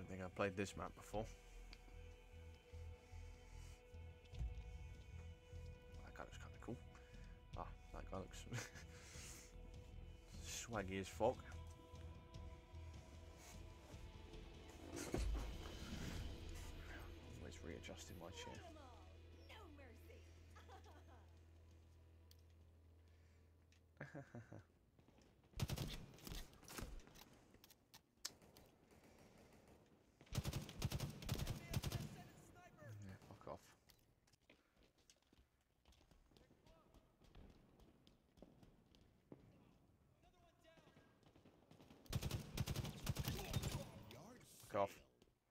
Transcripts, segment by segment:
think I've played this map before. That guy looks kind of cool. Ah, that guy looks swaggy as fuck. Always readjusting my chair. Yeah, fuck off. Fuck off.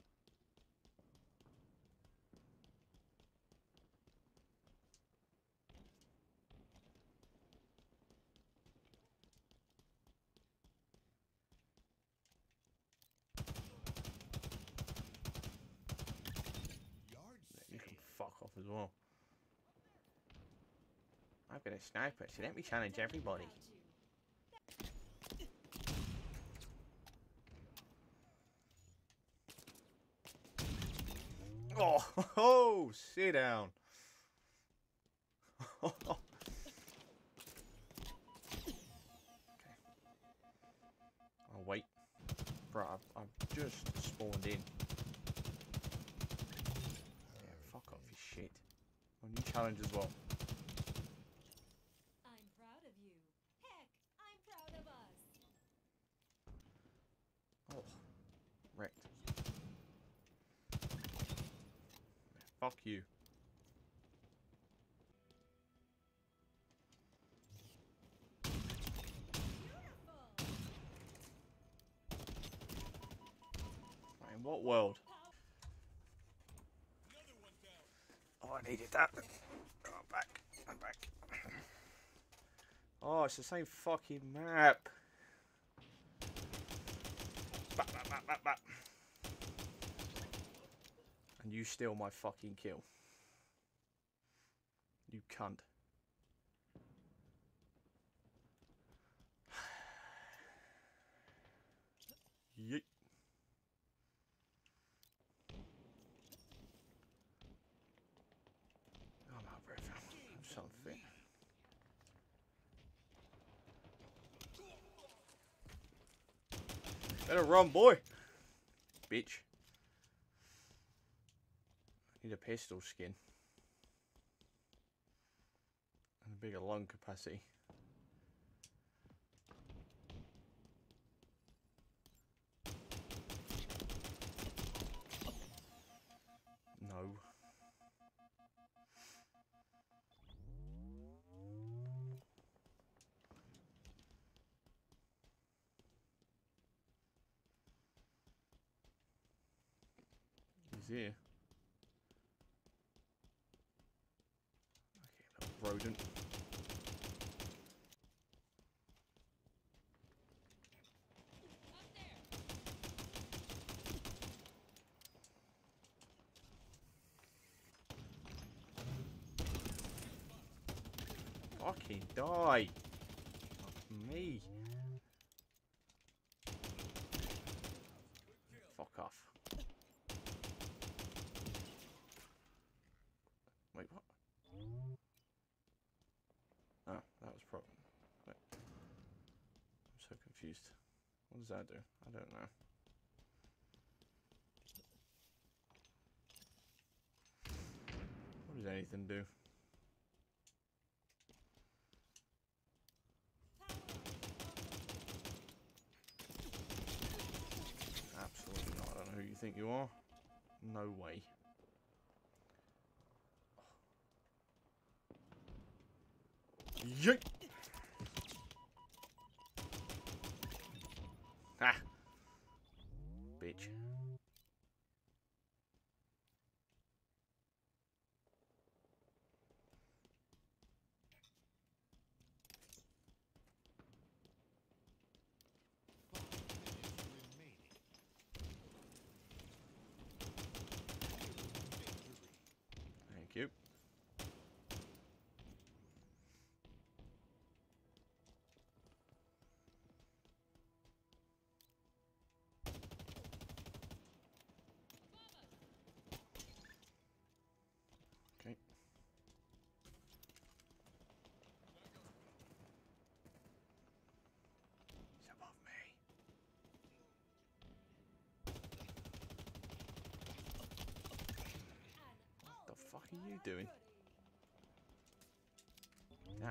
You can fuck off as well. I've got a sniper, so let me challenge everybody. Oh, sit down. Okay. I'll wait. Bro, I've just spawned in. Yeah, fuck off, you shit. Oh, new challenge as well. I'm proud of you. Heck, I'm proud of us. Oh, wrecked. Fuck you. In what world? Oh, I needed that. Oh, I'm back. I'm back. Oh, it's the same fucking map. Back. And you steal my fucking kill. You cunt. Yeet. I'm out of breath. I'm so fit. Better run, boy. Bitch. Need a pistol skin. And a bigger lung capacity. No. He's here. Okay, little rodent. Fucking die. Fuck me. Fuck off. Wait, what? Oh, that was probably... I'm so confused. What does that do? I don't know. What does anything do? Absolutely not. I don't know who you think you are. No way. Yeet! Ah! Bitch. Thank you. are you doing? Ah.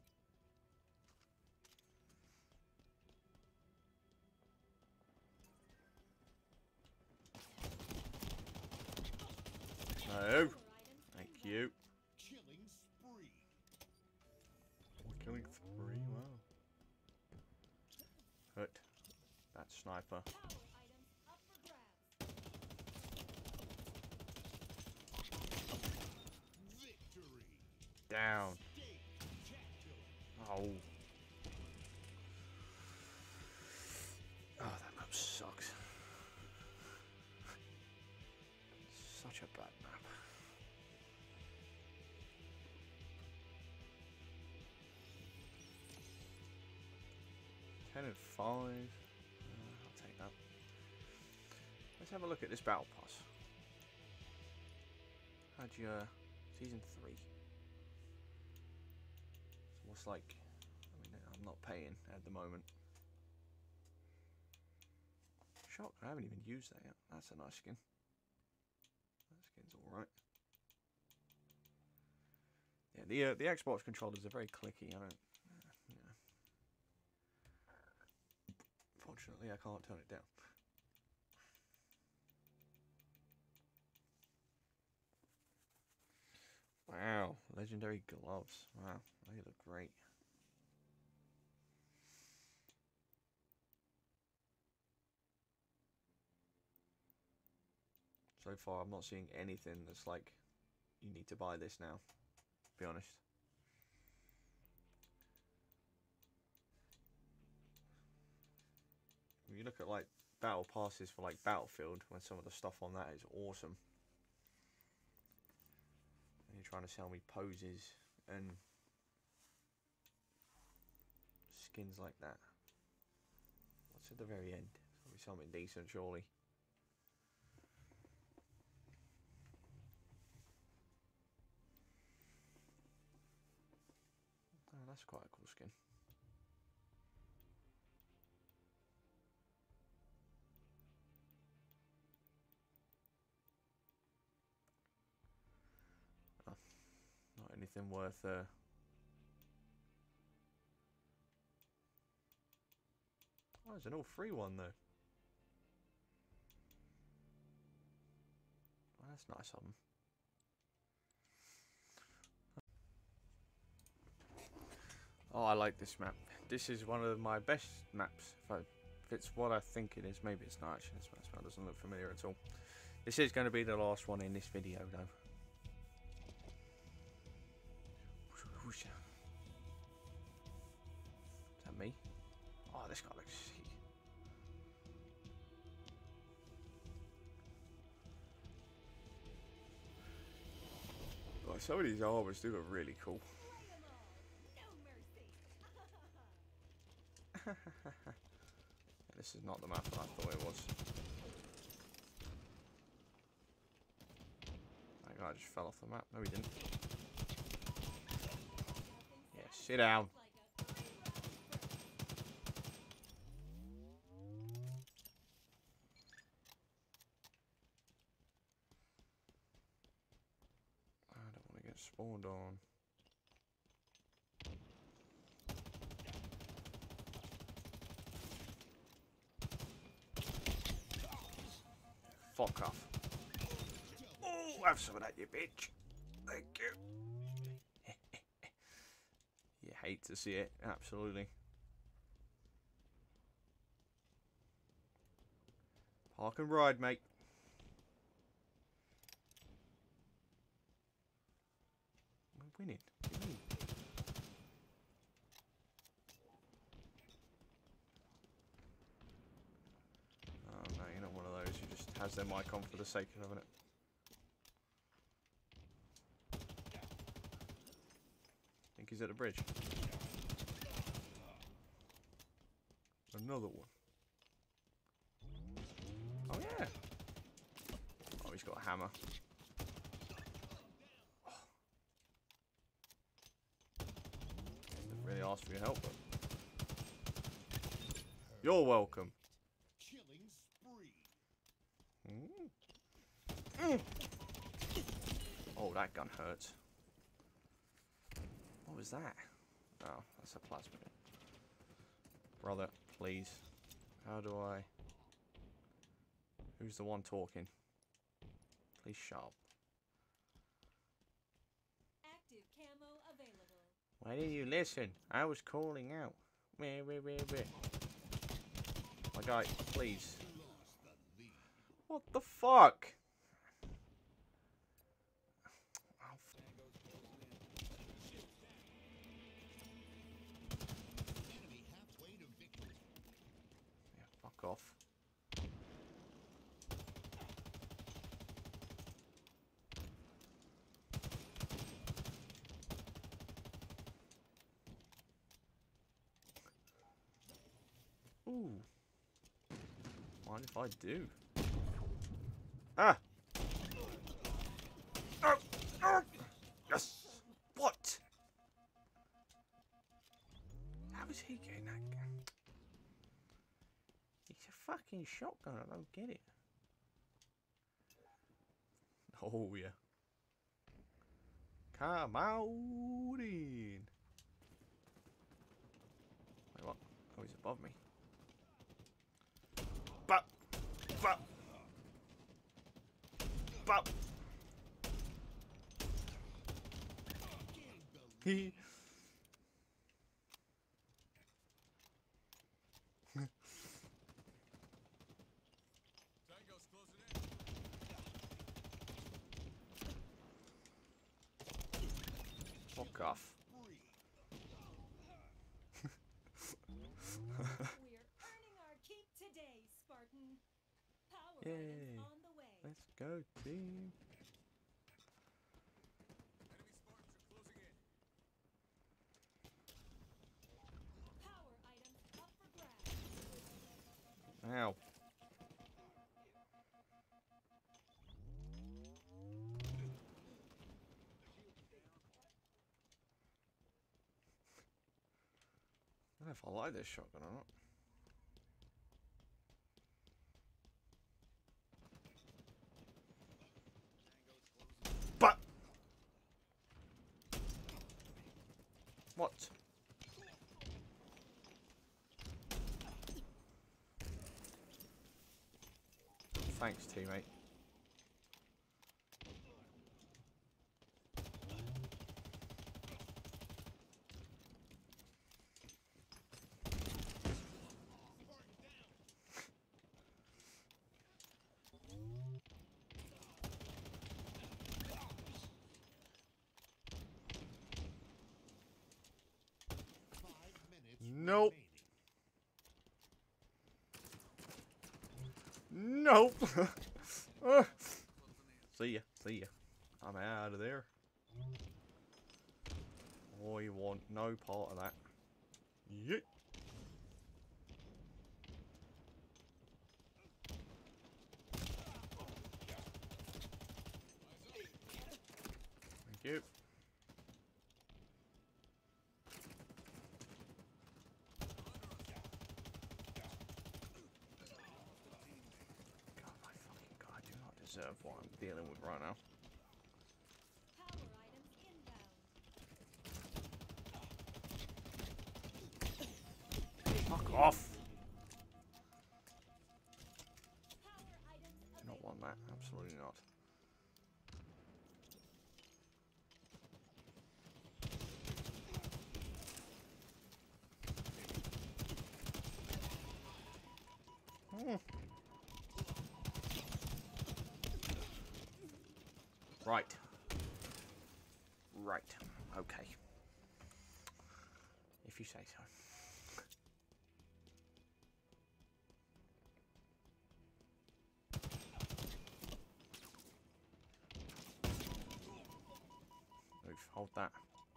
No. Thank you. Killing spree. Killing 3, wow. Hut. That sniper. Power items up for grabs. Victory. Down. Oh. Oh, that map sucks. Such a bad map. 10 and 5. I'll take that. Let's have a look at this battle pass. Had your season 3. So what's like? I mean, I'm not paying at the moment. Shock! I haven't even used that yet. That's a nice skin. That skin's all right. Yeah, the Xbox controllers are very clicky. I don't. Yeah. Fortunately, I can't turn it down. Wow, legendary gloves. Wow, they look great. So far, I'm not seeing anything that's like, you need to buy this now. To be honest. When you look at like battle passes for like Battlefield, when some of the stuff on that is awesome. And you're trying to sell me poses and skins like that. What's at the very end? There'll be something decent, surely. Oh, that's quite a cool skin. Oh, not anything worth oh, there's an all free one though. Oh, that's nice of them. Oh, I like this map. This is one of my best maps. If it's what I think it is. Maybe it's not actually. This map doesn't look familiar at all. This is going to be the last one in this video though. Is that me? Oh, this guy looks sick. Oh, some of these armors do look really cool. This is not the map that I thought it was. That guy just fell off the map. No, he didn't. Yeah, sit down. I don't want to get spawned on. Fuck off. Oh, have some of that, you bitch. Thank you. You hate to see it, absolutely. Park and ride, mate. We're winning. What do you mean? Oh no, you're not one of those who just has their mic on for the sake of having it. Think he's at the bridge. Another one. Oh yeah. Oh, he's got a hammer. Oh. Didn't really ask for your help, but you're welcome. Killing spree. Oh, Oh, that gun hurts. What was that? Oh, that's a plasma. Brother, please. How do I... Who's the one talking? Please shut up. Active camo available. Why didn't you listen? I was calling out. Where? My guy, please. What the fuck? Oh, Enemy halfway to victory. yeah, fuck off. Ooh. Mind if I do? Ah! Yes! What? How is he getting that gun? It's a fucking shotgun, I don't get it. Oh yeah. Come out in. Wait, what? Oh, he's above me. But. He. Fuck off. We're earning our keep today, Spartan. Power Yay. items on the way. Let's go, team. Power items up for grabs. Ow. I don't know if I like this shotgun or not. But what? Thanks, teammate. Nope. Nope. See ya. I'm out of there. I want no part of that. Yeet. Thank you. Deserve what I'm dealing with right now. Power items inbound. Fuck off! Power items Do not want that. Absolutely not. Hmm. Right. Okay. If you say so. Move. Hold that.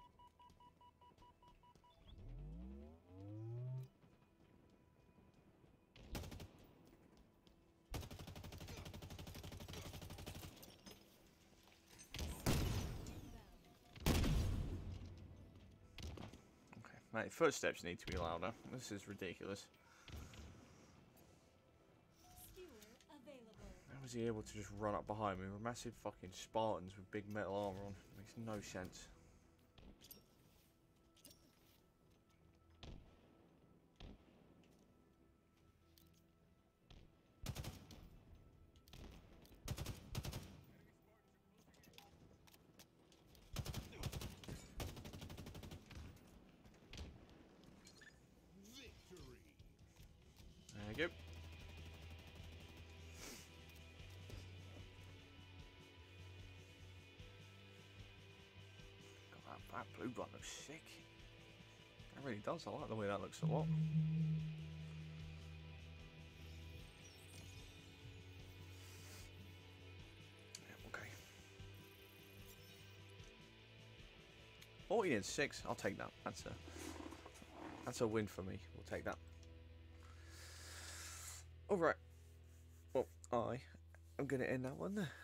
Mate, footsteps need to be louder. This is ridiculous. skewer available. How was he able to just run up behind me? We're massive fucking Spartans with big metal armor on. Makes no sense. Victory. There you go. God, that blue one looks sick. That really does. I like the way that looks a lot. Yeah, okay. 40-6. I'll take that. That's a win for me. We'll take that. Alright. Well, I am going to end that one there.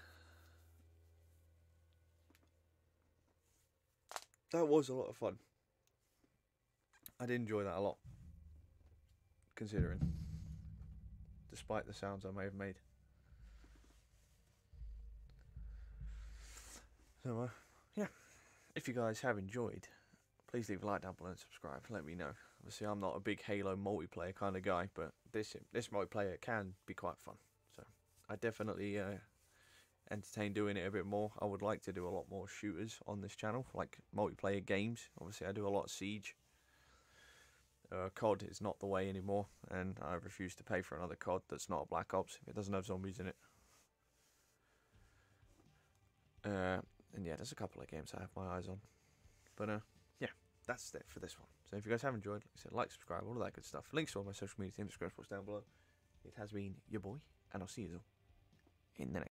That was a lot of fun. I did enjoy that a lot. Considering. Despite the sounds I may have made. So, yeah. If you guys have enjoyed, please leave a like down below and subscribe. Let me know. Obviously, I'm not a big Halo multiplayer kind of guy, but this multiplayer can be quite fun. So, I definitely entertain doing it a bit more. I would like to do a lot more shooters on this channel, like multiplayer games. Obviously, I do a lot of Siege. COD is not the way anymore, and I refuse to pay for another COD that's not a Black Ops if it doesn't have zombies in it. And yeah, there's a couple of games I have my eyes on. But yeah, that's it for this one. So if you guys have enjoyed, like I said, like, subscribe, all of that good stuff. Links to all my social media, team description down below. It has been your boy, and I'll see you all in the next.